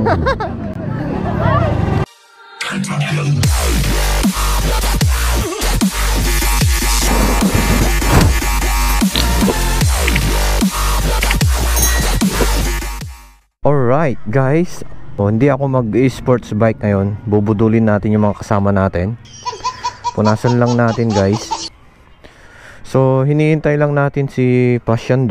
Alright guys, hindi ako mag-sports bike ngayon. Bubudulin natin yung mga kasama natin. Punasan lang natin guys. So hinihintay lang natin si Pasyando.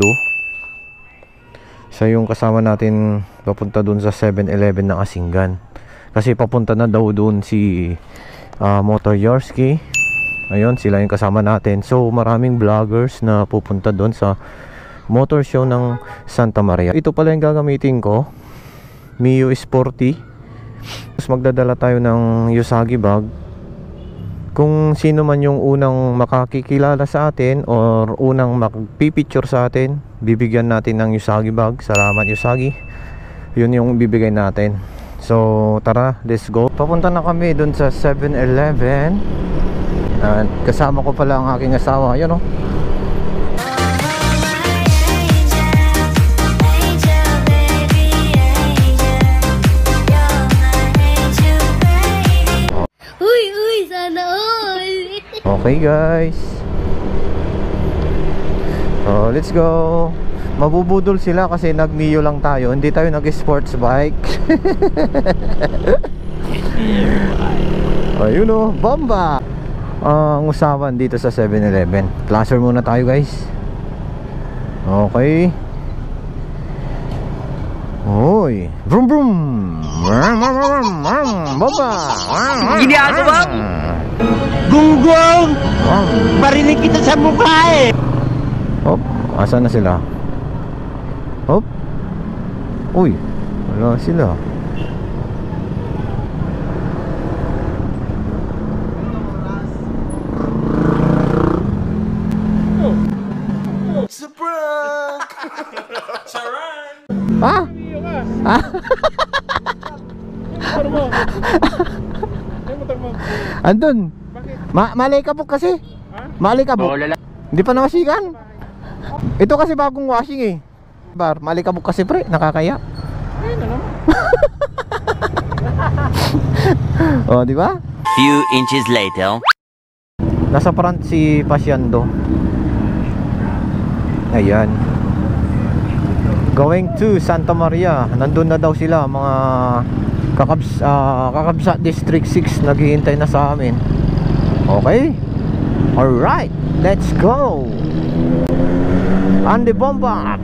Siya yung kasama natin papunta dun sa 7-Eleven ng Asinggan. Kasi papunta na daw dun si Motor Yarsky. Ayun, sila yung kasama natin. So maraming vloggers na pupunta dun sa motor show ng Santa Maria. Ito pala yung gagamitin ko, Mio Sporty. Tapos magdadala tayo ng Usagi bag. Kung sino man yung unang makakikilala sa atin or unang magpipicture sa atin, bibigyan natin ng Usagi bag. Salamat Usagi. Yun yung bibigay natin. So tara, let's go. Papunta na kami dun sa 7-Eleven. Kasama ko pala ang aking asawa. Ayun o. Okay guys, let's go. Mabubudol sila kasi nag-Mio lang tayo. Hindi tayo nag-sports bike. Ayun o, bomba. Ang usapan dito sa 7-Eleven, placer muna tayo guys. Okay. Hoy, vroom vroom. Bomba. Gini ako bang? Gunggong! Barinig kita sa mukha eh! Hop, asan na sila? Hop. Uy, wala sila. Surprise! Charan! Ha? Ha? Andun. Malay ka po kasi. Malay ka po. Hindi pa nawasikan. Ito kasi bagong washing eh. Malay ka po kasi pre, nakakaya. Ayun na naman. Oh, di ba? Few inches later. Nasa front si Pasyando. Ayan. Going to Santa Maria. Nandun na daw sila mga Kakabsa District 6 naghihintay na sa amin. Okay. Alright, let's go. Andi bomba.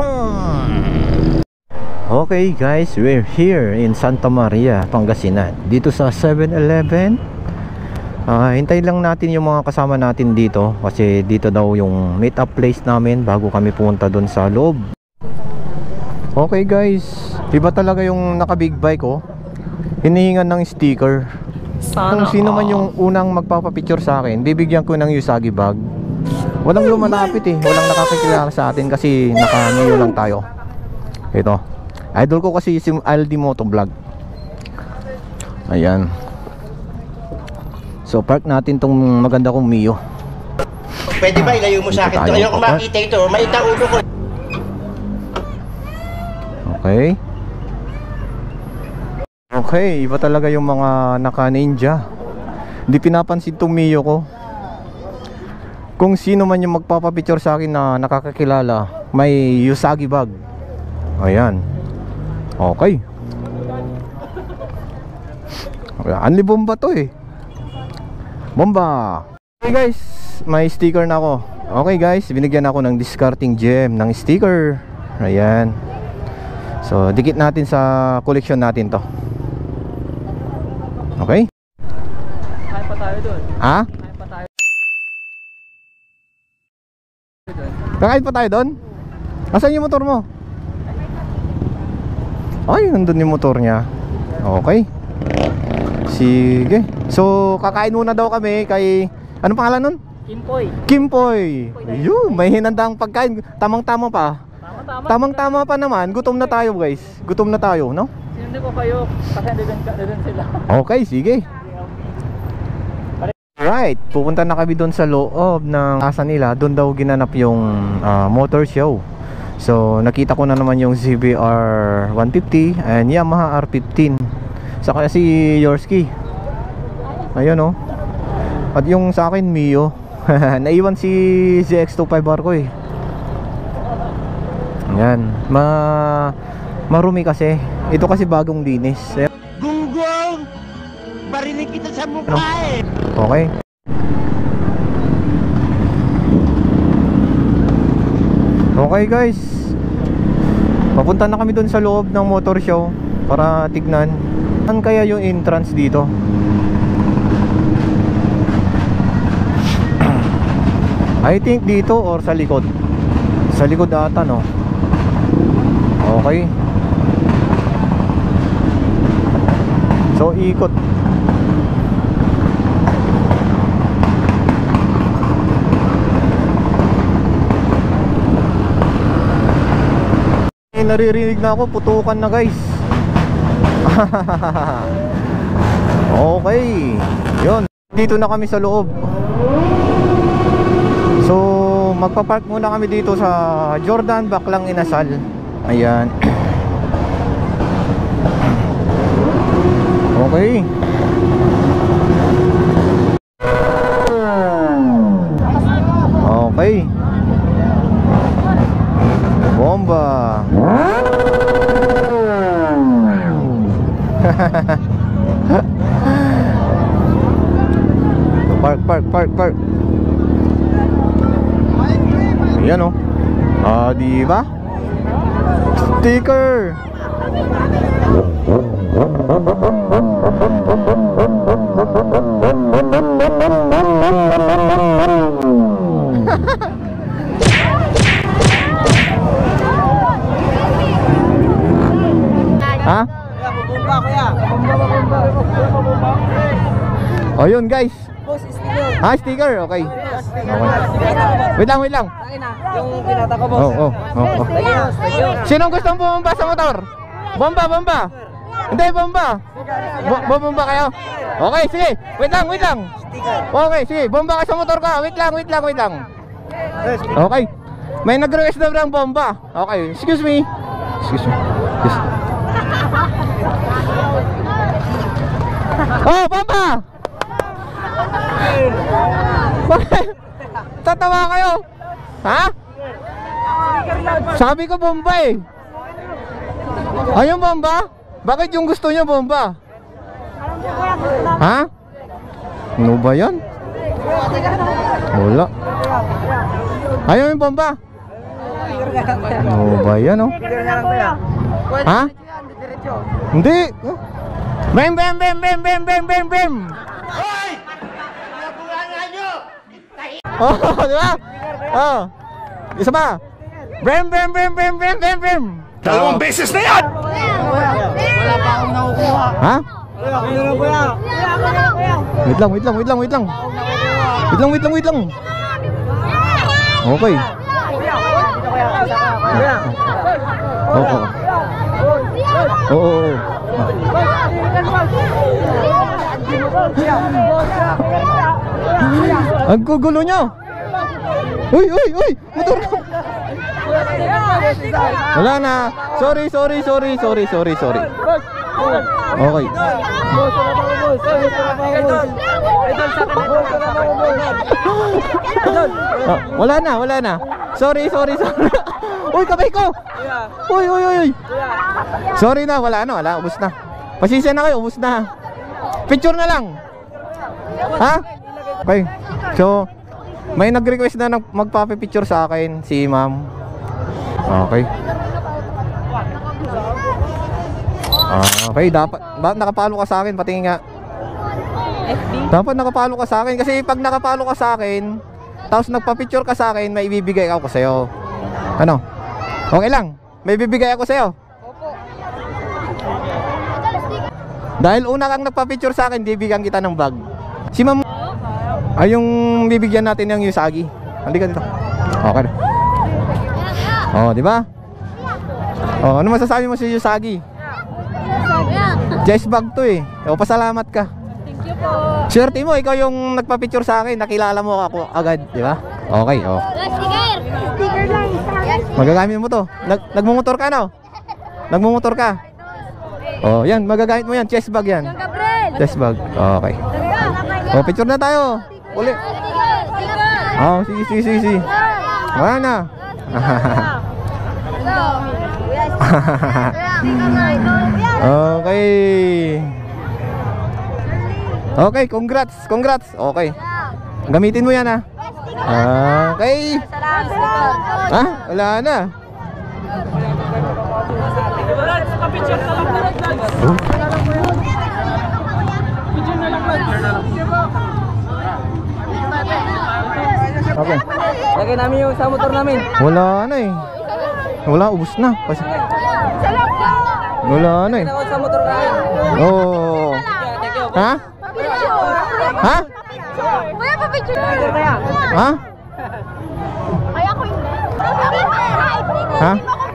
Okay guys, we're here in Santa Maria, Pangasinan. Dito sa 7-Eleven. Hintay lang natin yung mga kasama natin dito. Kasi dito daw yung meet up place namin bago kami pumunta doon sa loob. Okay guys, iba talaga yung naka big bike oh. Hinihingan ng sticker. Kung sino man yung unang magpapapicture sa akin, bibigyan ko ng Usagi bag. Walang lumalapit eh, walang nakakakilala sa atin kasi naka-Mio lang tayo. Ito, idol ko kasi si Aldi Motovlog. Ayan. So park natin tong maganda kong Mio. Pwede ba ilayo mo sa akin? Ayaw ko makita ito, maita ulo ko. Okay. Okay, iba talaga yung mga naka-ninja. Hindi pinapansin tong Mio ko. Kung sino man yung magpapapicture sa akin na nakakakilala, may Usagi bag. Ayan. Okay. Anli bomba to eh. Bomba. Okay guys, may sticker na ako. Okay guys, binigyan ako ng discarding gem ng sticker. Ayan. So, dikit natin sa collection natin to. Okay? Kaya pa tayo doon. Ha? Kaya pa tayo. Kakain pa tayo doon? Asan yung motor mo? Ay, nandun yung motor niya. Okay. Sige. So, kakain muna daw kami kay... Anong pangalan nun? Kimpoy. Kimpoy. Yun, may hinandang pagkain. Tamang-tama pa. Tamang-tama pa naman. Gutom na tayo guys. Gutom na tayo, no? Hindi ko kayo kasi doon sila. Okay, sige. Right, pupunta na kami doon sa loob ng asa nila. Doon daw ginanap yung motor show. So nakita ko na naman yung CBR 150 and Yamaha R15. Saka si Yorski. Ayun oh. At yung sa akin Mio. Naiwan si ZX25R ko eh. Yan. Marumi kasi. Ito kasi bagong linis. Gunggong! Barinig kita sa mukha eh! Okay. Okay guys. Papunta na kami dun sa loob ng motor show para tignan saan kaya yung entrance dito. I think dito or sa likod. Sa likod ata no. Okay. So ikot. Naririnig na ako, putukan na guys. Okay. Yun. Dito na kami sa loob. So magpa-park muna kami dito sa Jordan Baklang Inasal. Ayan. Okay. Okay. Bomba. Park. Ayan oh. Di ba? Sticker. Ha? Oh yun guys. Sticker. Okay. Wait lang. Yung pinata ko, boss. Oh. Sinong gustong bumamba sa motor? Bomba. Hindi, bomba. Bomba kayo? Okay, sige. Wait lang. Okay, sige. Bomba kayo sa motor ka. Wait lang. Okay. May nag-request na ng bomba. Okay, excuse me. Yes. Oh, bomba! Tatawa kayo. Ha? Sabi ko bomba eh. Ayun bomba? Bakit yung gusto nyo bomba? Ha? Ano ba yan? Wala. Ayun yung bomba? Ano ba yan oh? Ha? Hindi. Bem. Hoy! Nabunga nyo! Oh, di ba? Oh. Isa pa. Bem. Dalawang beses na yan! Wala pa akong nakukuha. Ha? Wala. Wait lang. Okay. Oo. Ang gugulo nyo. Uy. Motor ko. Wala na. Sorry. Okay. Wala na. Sorry. Uy, kamay ko. Uy. Sorry na, wala, ubos na. Pasensya na kayo, ubos na. Picture na lang. Ha? Okay. So, may nag-request na magpa-picture sa akin, si ma'am. Okay. Okay, dapat nakapalo ka sa akin, pati nga. Dapat nakapalo ka sa akin kasi pag nakapalo ka sa akin, tapos nagpa-picture ka sa akin, may ibibigay ako sa'yo. Ano? Okay lang. May bibigay ako sa'yo. Opo. Dahil una kang nagpa-picture sa akin, bibigyan kita ng bag. Si ma'am ay yung bibigyan natin ng Usagi. Halika dito. Okay. Oh, di ba? Oh, ano masasabi mo sa Usagi? Jess bag to eh. O, pasalamat ka. Thank you po. Swerte mo, ikaw yung nagpa-picture sa akin, nakilala mo ako agad, di ba? Okay, oh. Sticker lang. Magagamit mo to. Nagmumotor ka, no? Nagmumotor ka. Oh, yan, magagamit mo yan. Chest bag yan. Chest bag. Okay. Oh, picture na tayo. Uli. Oh, sige. Wala na. Okay. Okay, congrats. Okay. Gamitin mo yan, ha. Okay. Ha? Wala na. Okay. Lagay namin yung sa motor namin. Wala na eh. Wala, ubus na. Wala na eh. Lagay sa motor namin. Oh. Ha? Ha? Kuya, pa-picture na. Ha? Kaya ko hindi. Ha?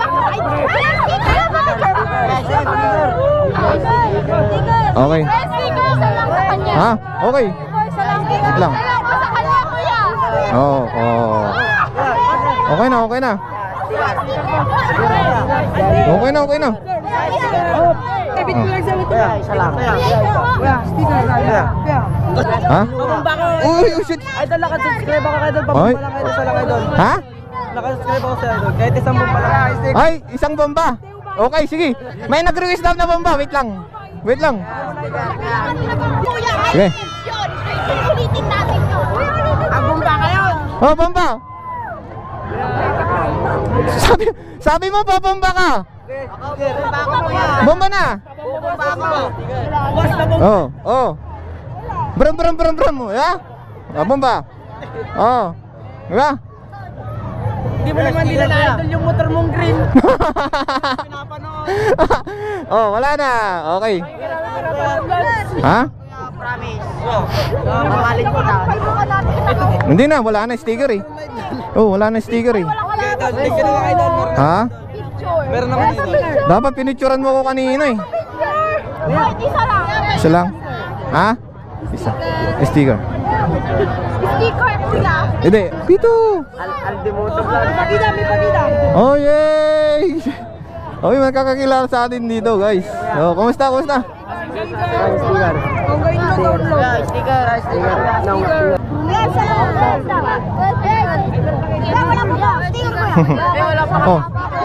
Okay. Ha? Okay. Sit lang. Oo. Okay na. Okay na. Isa lang. Ha? Uy, shit. Idol, nakasubscribe ako kay Idol. Ay. Papalang Idol sa lang Idol. Ha? Nakasubscribe ako sa Idol. Kahit isang bomba lang. Ay, isang bomba. Okay, sige. May nag-request daw na bomba. Wait lang. Sige. Ulitin natin yun. Ang bomba ngayon. Oh, bomba. Sabi mo pa bomba ka. Bomba na. Oh. Bram. Ya? Ah, bomba. Oh. Diba? Hindi mo naman nila na-idol yung motor mong green. Oh, wala na. Okay. Ha? Promise. Mamalin ko na. Hindi na, wala na sticker eh. Oh, wala na sticker eh. Tingnan na Idol. Ha? Meron naman dito. Dapat pinicturan mo ko kanina eh. Isa lang. Isa lang? Ha? Isa. Sticker. Sticker, kuya. Hindi. Pito. Aldimoto vlog. Pagida. Oh, yay! Okay, magkakakilala sa atin dito, guys. Oh, kumusta? Sticker. Sticker. Kuya, salamat. Kuya, wala po ba? Sticker, kuya. Wala pa. Oh.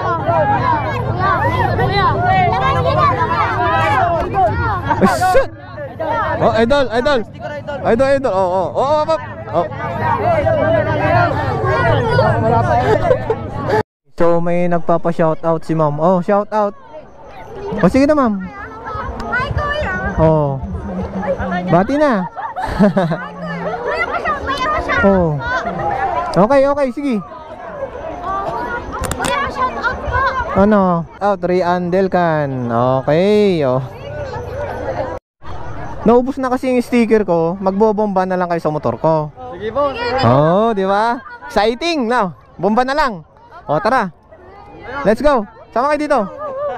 Oh, shit! Oh, idol. Oh. So, may nagpapa-shoutout si ma'am. Oh, shoutout. Oh, sige na, ma'am. Hi, kuya. Oh. Bati na. Kuya, pa-shout. Oh. Okay, sige. Kuya, pa-shout out po. Ano? Out, Riandel kan. Okay, oh. Naubos na kasi yung sticker ko. Magbobomba na lang kayo sa motor ko. Sige po. Oh, di ba? Exciting, no? Bomba na lang. Oh, tara. Let's go. Sama kayo dito.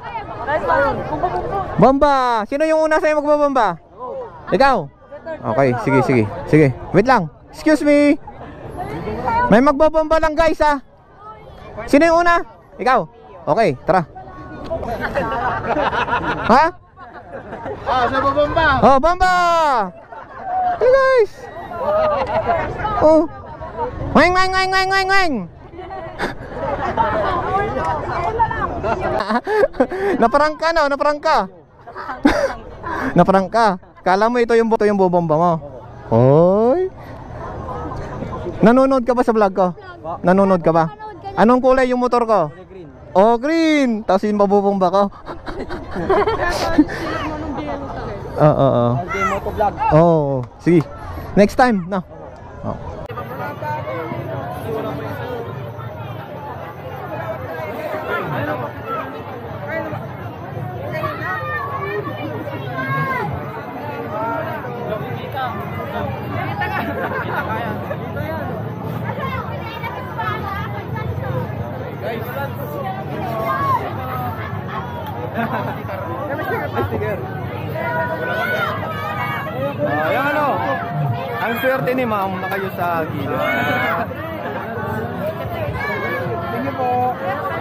Bomba. Sino yung una sa'yo magbobomba? Ikaw. Okay, sige. Wait lang. Excuse me. May magbobomba lang, guys, ha. Sino yung una? Ikaw. Okay, tara. Ha? Sa bomba. Oh, bomba! Hey, guys! Oh! Weng! Naparangka, no? Naparangka. Kala mo ito yung bobomba mo? Hoy! Nanonood ka ba sa vlog ko? Nanonood ka ba? Anong kulay yung motor ko? Green. Oh, green! Tapos yung mabubomba ko. Oo. Aldimoto vlog. Oh, sige. Next time, no. Oh. Ayan, ano. Ang swerte ni ma'am na kayo sa gilid. Thank you po.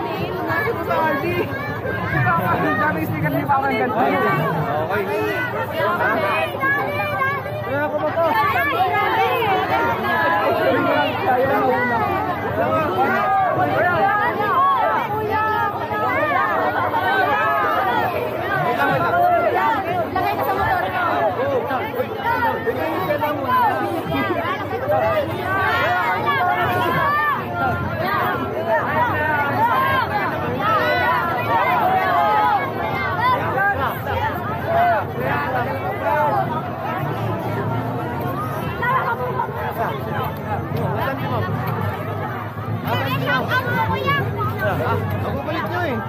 Daming sticker ni Papa ng ganito. Okay. Kaya ako ba to? Lagay ka sa motor. Ako balik nyo eh.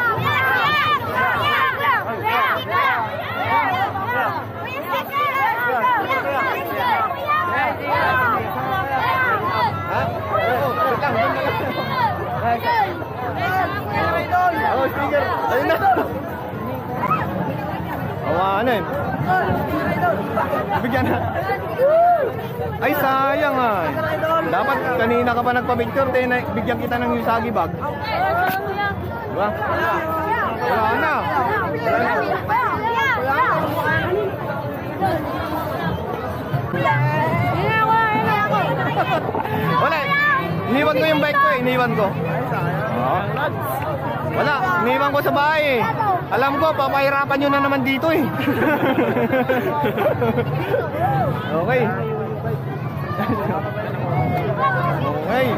Oh, sticker. Ayun na. Awanan. Bigyan na. Ay, sayang ah. Dapat kanina ka pa nagpa-picture, bigyan kita ng Usagi bag. Diba? Wala na. Wala. Iniwan ko yung bike ko eh. Iniwan ko. Wala. Iniwan ko sa bahay eh. Alam ko, papahirapan nyo na naman dito eh. Okay. Okay.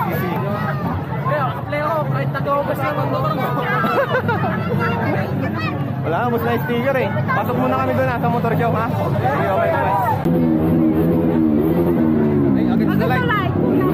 Play ako, kahit nag-uubos yung motor mo. Wala, mas na sticker eh. Pasok muna kami doon sa motor show ha. Okay, okay. Ay, agad sa light.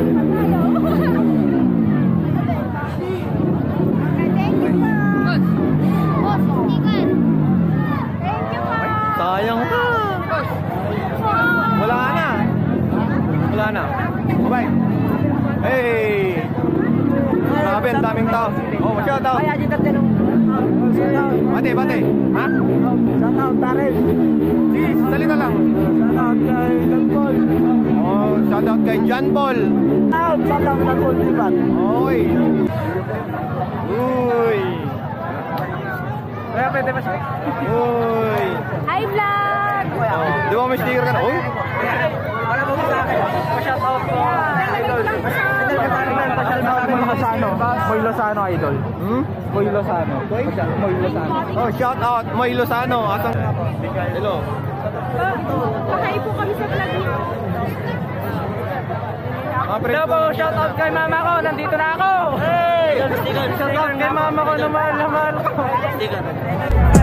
Sayang ka. Wala na. Wala na. Bye. Hey. Grabe, ang daming tao. Oh, shout out. Kaya dito tinong. Bate, bate. Ha? Shout out, Tarek. Si, salita lang. Shout out kay John Paul. Oh, shout out kay John Paul. Shout out kay Paul Dibat. Oy. Uy. Kaya pwede ba siya? Uy. Hi, vlog! Oh, di ba may sticker ka na? Uy. Wala mo sa akin. Pa-shout out ko. Idol. Pa-shout out mo Lozano. Moy Lozano, idol. Moy Lozano. Moy Lozano. Oh, shout out Moy Lozano. Asang hello. Makain po kami sa vlog niyo. Hello po, shout out kay mama ko. Nandito na ako. Hey! Shout out kay mama ko na mahal ko.